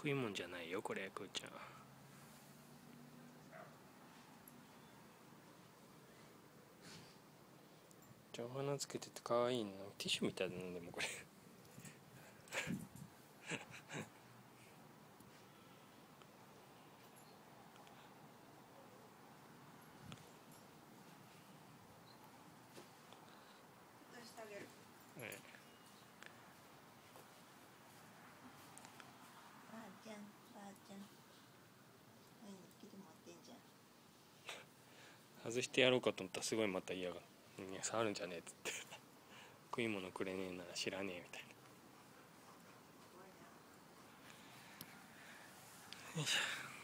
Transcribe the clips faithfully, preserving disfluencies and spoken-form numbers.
食いもんじゃないよこれ、くーちゃん。じゃあお花つけててかわいいの。ティッシュみたいだな、でもこれええ、 ばあちゃん、ばあちゃん。何来てもらってんじゃん。 外してやろうかと思ったらすごいまた嫌がる。いや触るんじゃねえっつって食い物くれねえなら知らねえみたいな。よいしょ。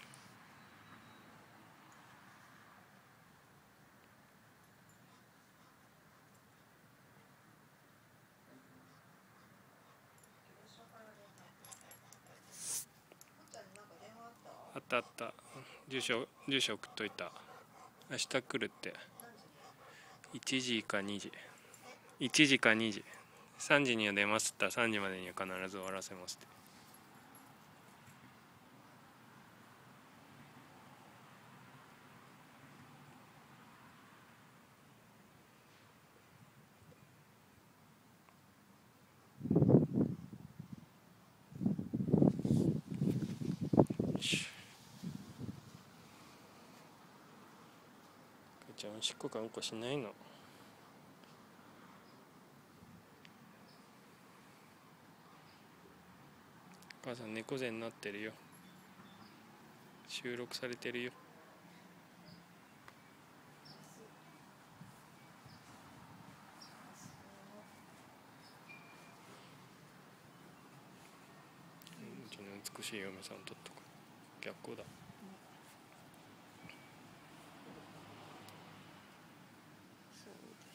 あったあった、住所住所送っといた。明日来るって。いちじかにじ、いちじかにじ、さんじには出ますって言ったらさんじまでには必ず終わらせますって。よし。くーちゃんおしっこかうんこしないの。お母さん猫背になってるよ。収録されてるよ。うちの美しい嫁さんとっとく。逆光だ。 そうです。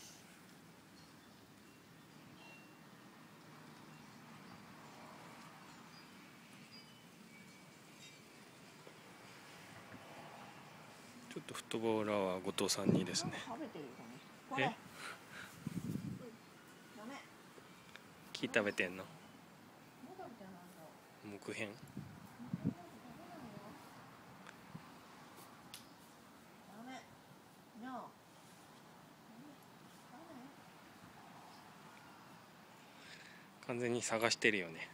ちょっとフットボーラーは後藤さんにですね。 食べてるよこの人。これ。 え、 ダメ。 木食べてんの。 もう食べてないんだ。 木片。 ダメ。No。 完全に探してるよね。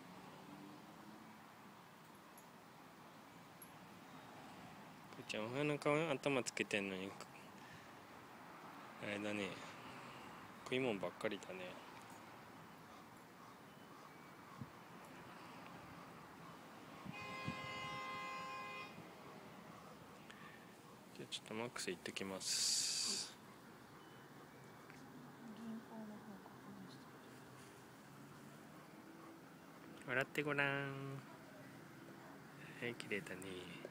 くーちゃんお花か頭つけてんのにあれだね、食い物ばっかりだね。じゃあちょっとマックス行ってきます。 銀行の方確認して。 笑ってごらん。はい、綺麗だね。